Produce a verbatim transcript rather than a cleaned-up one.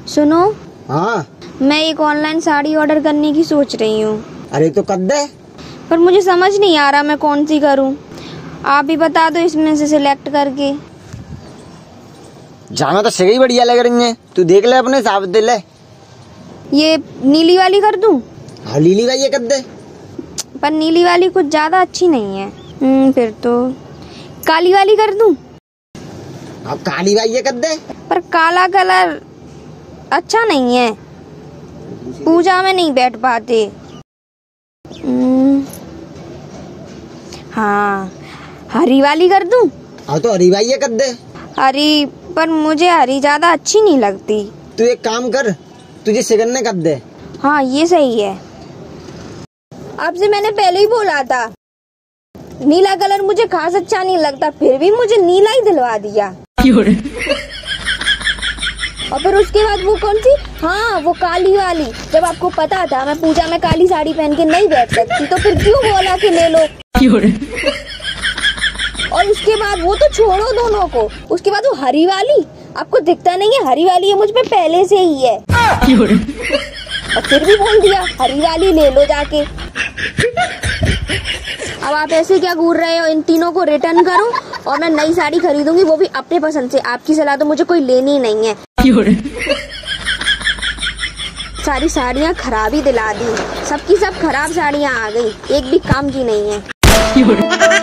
सुनो। हाँ। मैं एक ऑनलाइन साड़ी ऑर्डर करने की सोच रही हूँ। अरे तो कर दे। पर मुझे समझ नहीं आ रहा मैं कौन सी करूँ। आप भी बता दो इसमें से सिलेक्ट करके। जाना तो सही बढ़िया लग रही है, तू देख ले अपने हिसाब दे ले। ये नीली वाली कर दूँ? हाँ नीली वाली कर दे। पर नीली वाली कुछ ज्यादा अच्छी नहीं है। हम्म फिर तो काली वाली कर दूँ? अब काली वाली कर दे। पर काला कलर अच्छा नहीं है, पूजा में नहीं बैठ पाते। हाँ हरी वाली कर दूं? हाँ तो हरी वाली कर दे। हरी, पर मुझे हरी ज्यादा अच्छी नहीं लगती। तू एक काम कर, तुझे सिगन्ने कर दे। हाँ ये सही है। आपसे मैंने पहले ही बोला था नीला कलर मुझे खास अच्छा नहीं लगता, फिर भी मुझे नीला ही दिलवा दिया। और फिर उसके बाद वो कौन सी, हाँ वो काली वाली। जब आपको पता था मैं पूजा में काली साड़ी पहन के नहीं बैठ सकती तो फिर क्यों बोला कि ले लो। और उसके बाद वो तो छोड़ो दोनों को, उसके बाद वो हरी वाली, आपको दिखता नहीं है हरी वाली है मुझ पे पहले से ही है। और फिर भी बोल दिया हरी वाली ले लो जाके। अब आप ऐसे क्या घूर रहे हो, इन तीनों को रिटर्न करो और मैं नई साड़ी खरीदूंगी, वो भी अपने पसंद से। आपकी सलाह तो मुझे कोई लेनी नहीं है। सारी साड़ियाँ खराब ही दिला दी, सबकी सब खराब साड़ियाँ आ गई, एक भी काम की नहीं है।